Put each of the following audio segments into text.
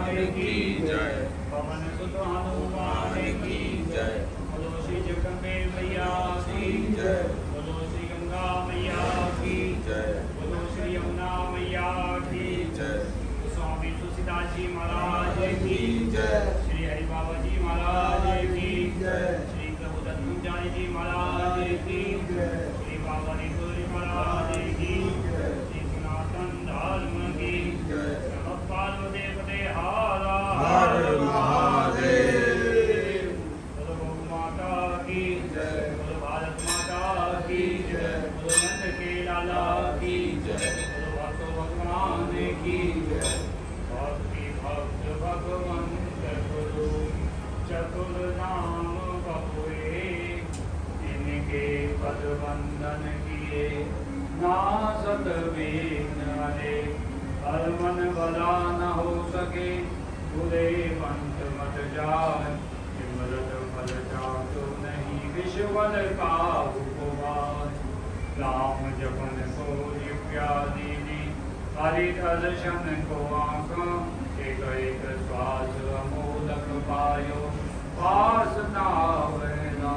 की जय। पवन सुत हनुमान की जय। बोलो श्री जगदम्बे मैया की जय। बोलो श्री गंगा मैया की जय। बोलो श्री यमुना मैया की जय। स्वामी तुलसीदास जी महाराज की जय। श्री हरि बाबा जी महाराज की जय। श्री प्रभु दत्तुंजानी जी महाराज की जय। श्री बाबा निकुंज महाराज की जय। श्री सनातन धर्म की जय। पार्वदेव हारा हर महादेव। बोलो गौ माता की जय। बोलो भारत माता की जय। बोलो नंद के लाला की जय। बोलो भक्तो भगवान की जय। भक्ति भक्त भगवंत गुरु चतुर नाम बपुए इनके पद वंदन किए नासत बीन अरे हर मन भला न हो सके बुरे पंथ मत जाय सिमरत फल जातो नहीं विश्वल का उपवास राम जपन को दिव्यादि हरि दर्शन को आँखों एक एक श्वास अमोदक पायो पास नावेना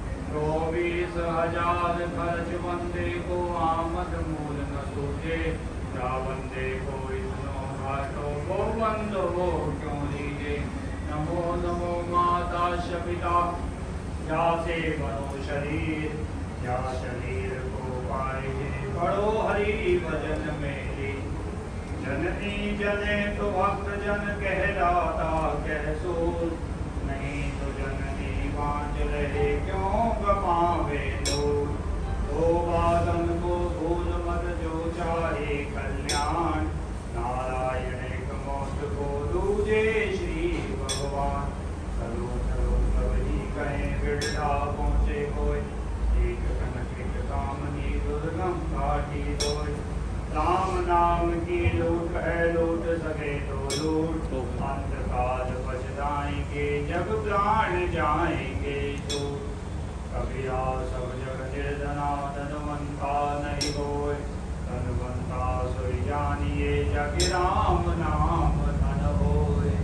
24,000 खर्च बंदे को आमद मूल न सूझे जा बंदे को इतनो घाटो वो बंदो वो क्यों लीजे नमो नमो माता शपिता जासे बनो शरीर या शरीर को पाए पढ़ो हरि भजन मेरी जननी जने तो भक्त जन कहलाता कह सूर नहीं तो जननी बाँच रहे क्यों गवावे लोग ओ बादन को भूल मत जो चाहे कल्याण नारायण एक मौत को दूजे श्री भगवान चलो चलो कभी कहीं बिरधा पहुँचे होए एक कनक कामनी दुर्गम घाटी दोए राम नाम की लूट है लूट सके तो लूट अंतकाल पछताएंगे जब प्राण जाएंगे तो कबीरा सब जग निर्धना धनवंता नहीं होए धनवंता सोई जानिए जग राम नाम धन होए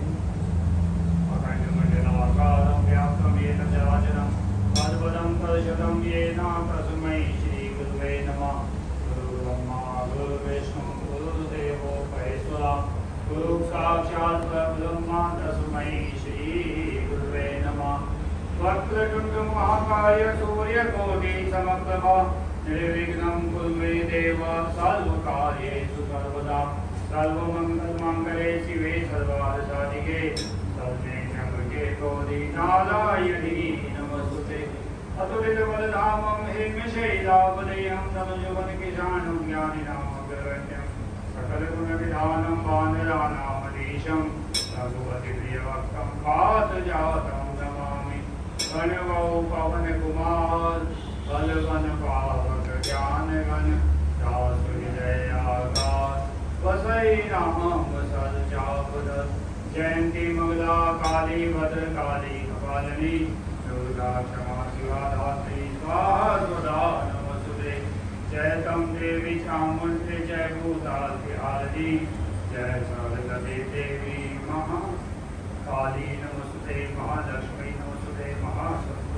अखंड मंडलाकारं व्याप्तं येन चराचरं तत्पदं तत्शतं येन तस्मै श्री गुरुवे नमः। गुरु ब्रह्मा गुरु विष्णु गुरुदेवो महेश्वरा गुरु साक्षात् परब्रह्म तस्मै श्री गुरुवे नमः। वक्रतुंड महाकाय सूर्यकोटि समप्रभा निर्विघ्नं कुरु मे देव सर्वकार्येषु सर्वदा सर्वमंगलमंगले शिवे सर्वार्थसाधिके शरण्ये त्र्यंबके गौरी नारायणी नमोस्तुते। अतुलितबलधामं हेमशैलापदेयं तनुजुवन किशानं ज्ञानिनां अग्रगण्यं सकलगुणविधानं वानराणामधीशं रघुपतिप्रियभक्तं पार्थजातं नमामि। गणवौ पवन कुमार बल बन पावक ज्ञान गण दासु हृदय आगार बसई राम सद चापद जयंती मंगला काली भद्र काली कपालिनी दुर्गा क्षमा शिवा धात्री स्वाहा स्वधा नमस्तुते। जय तम देवी चामुंडे जय भूताल आरती जय सरस्वती देवी महा काली नमस्तुते महालक्ष्मी नमस्तुते महासरस्वती